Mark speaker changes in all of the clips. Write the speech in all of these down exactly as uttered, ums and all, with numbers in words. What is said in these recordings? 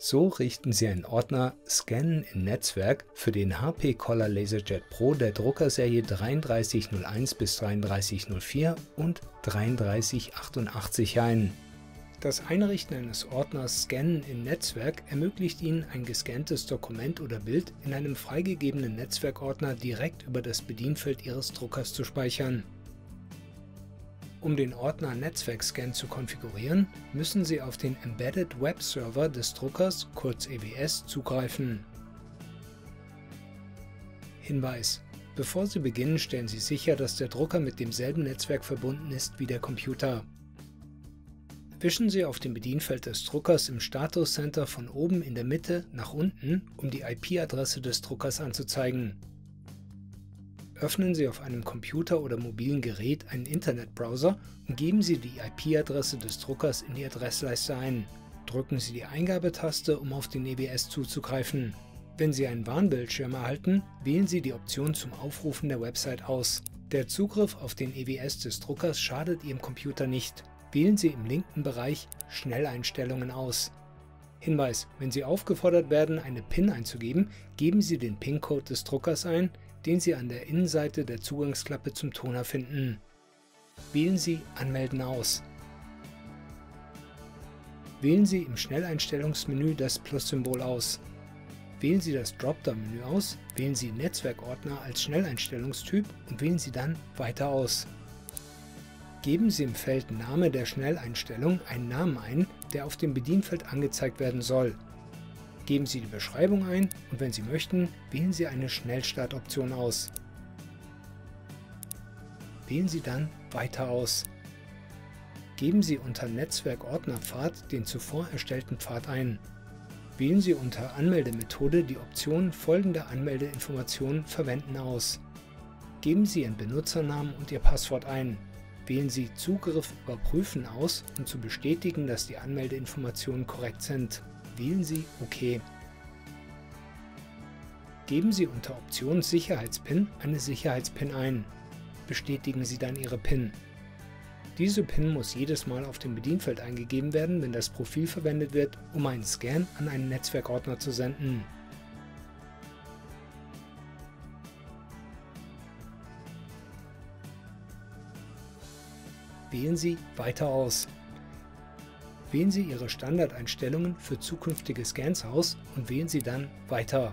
Speaker 1: So richten Sie einen Ordner Scannen in Netzwerk für den H P Color LaserJet Pro der Druckerserie drei drei null eins bis drei drei null vier und drei drei achtundachtzig ein. Das Einrichten eines Ordners Scannen in Netzwerk ermöglicht Ihnen, ein gescanntes Dokument oder Bild in einem freigegebenen Netzwerkordner direkt über das Bedienfeld Ihres Druckers zu speichern. Um den Ordner Netzwerkscan zu konfigurieren, müssen Sie auf den Embedded Web Server des Druckers, kurz E W S, zugreifen. Hinweis: Bevor Sie beginnen, stellen Sie sicher, dass der Drucker mit demselben Netzwerk verbunden ist wie der Computer. Wischen Sie auf dem Bedienfeld des Druckers im Status Center von oben in der Mitte nach unten, um die I P-Adresse des Druckers anzuzeigen. Öffnen Sie auf einem Computer oder mobilen Gerät einen Internetbrowser und geben Sie die I P-Adresse des Druckers in die Adressleiste ein. Drücken Sie die Eingabetaste, um auf den E W S zuzugreifen. Wenn Sie einen Warnbildschirm erhalten, wählen Sie die Option zum Aufrufen der Website aus. Der Zugriff auf den E W S des Druckers schadet Ihrem Computer nicht. Wählen Sie im linken Bereich Schnelleinstellungen aus. Hinweis: Wenn Sie aufgefordert werden, eine PIN einzugeben, geben Sie den PIN-Code des Druckers ein, den Sie an der Innenseite der Zugangsklappe zum Toner finden. Wählen Sie Anmelden aus. Wählen Sie im Schnelleinstellungsmenü das Plus-Symbol aus. Wählen Sie das Dropdown-Menü aus, wählen Sie Netzwerkordner als Schnelleinstellungstyp und wählen Sie dann Weiter aus. Geben Sie im Feld Name der Schnelleinstellung einen Namen ein, der auf dem Bedienfeld angezeigt werden soll. Geben Sie die Beschreibung ein und wenn Sie möchten, wählen Sie eine Schnellstartoption aus. Wählen Sie dann Weiter aus. Geben Sie unter Netzwerkordnerpfad den zuvor erstellten Pfad ein. Wählen Sie unter Anmeldemethode die Option Folgende Anmeldeinformationen verwenden aus. Geben Sie Ihren Benutzernamen und Ihr Passwort ein. Wählen Sie Zugriff überprüfen aus, um zu bestätigen, dass die Anmeldeinformationen korrekt sind. Wählen Sie OK. Geben Sie unter Option Sicherheitspin eine Sicherheitspin ein. Bestätigen Sie dann Ihre PIN. Diese PIN muss jedes Mal auf dem Bedienfeld eingegeben werden, wenn das Profil verwendet wird, um einen Scan an einen Netzwerkordner zu senden. Wählen Sie Weiter aus. Wählen Sie Ihre Standardeinstellungen für zukünftige Scans aus und wählen Sie dann Weiter.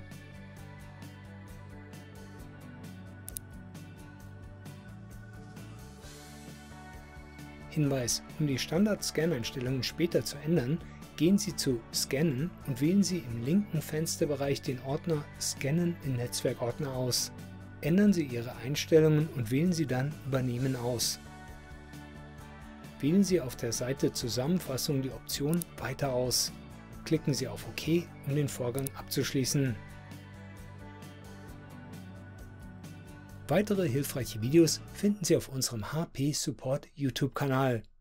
Speaker 1: Hinweis: Um die Standard-Scan-Einstellungen später zu ändern, gehen Sie zu Scannen und wählen Sie im linken Fensterbereich den Ordner Scannen in Netzwerkordner aus. Ändern Sie Ihre Einstellungen und wählen Sie dann Übernehmen aus. Wählen Sie auf der Seite Zusammenfassung die Option Weiter aus. Klicken Sie auf OK, um den Vorgang abzuschließen. Weitere hilfreiche Videos finden Sie auf unserem H P Support YouTube-Kanal.